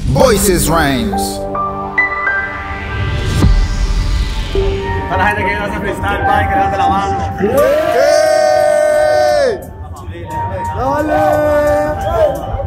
Voices Rhymes. Para la gente que viene a hacer freestyle, pa, que levante la mano. ¡Hey! La familia. ¡Dale!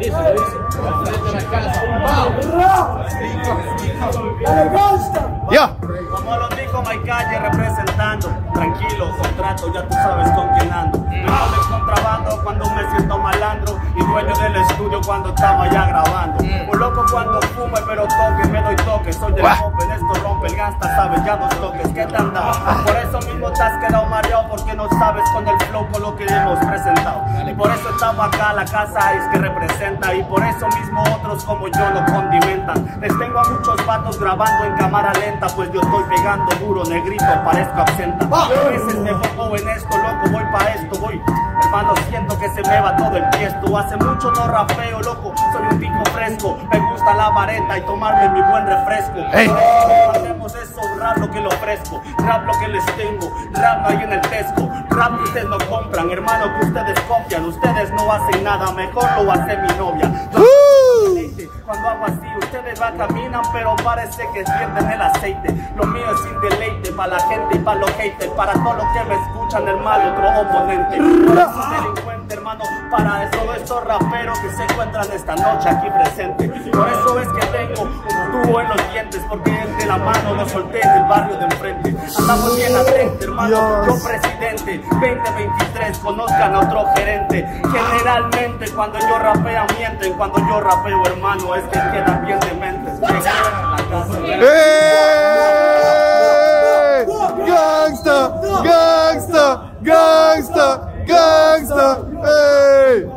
¡Ya! Como lo dijo Mike Calle representando. Tranquilo, contrato, ya tú sabes con quién ando. Me voy de contrabando cuando me siento malandro. Y dueño del estudio cuando estaba ya grabando. Un loco cuando fume, pero toque, me doy toque. Soy del Open, esto rompe el gangsta, sabes, ya dos toques. ¿Qué te han dado? Por eso mismo te has quedado mareado, porque no sabes con el flow con lo que hemos presentado. Y por eso estaba acá la casa es que representa. Y por eso mismo otros como yo lo condimentan. Les tengo a muchos vatos grabando en cámara lenta, pues yo estoy pegando duro, negrito, parezco absenta. A veces me pongo en esto, loco, voy pa' esto, voy. Hermano, siento que se me va todo el tiesto. Hace mucho no rapeo, loco, soy un pico fresco. Me gusta la vareta y tomarme mi buen refresco. Hacemos eso, rap lo que le ofrezco, rap lo que les tengo, rap ahí en el Tesco. Rap que ustedes no compran, hermano, que ustedes copian. Ustedes no hacen nada, mejor lo hace mi novia. Cuando hago así, ustedes van, caminan, pero parece que pierden el aceite. Lo mío es sin deleite, para la gente y para los haters, para todos los que me escuchan, el mal otro oponente. Por eso delincuente, hermano, para todos estos raperos que se encuentran esta noche aquí presentes. Por eso es que tengo un tubo en los dientes, porque de la mano lo solté en el barrio de enfrente. Andamos bien atentos, hermano, yo presidente. 2023, conozcan a otro gerente. Generalmente cuando yo rapeo mienten, cuando yo rapeo, hermano, es que quedan bien dementes. Gangsta, gangsta, gangsta, gangsta, hey.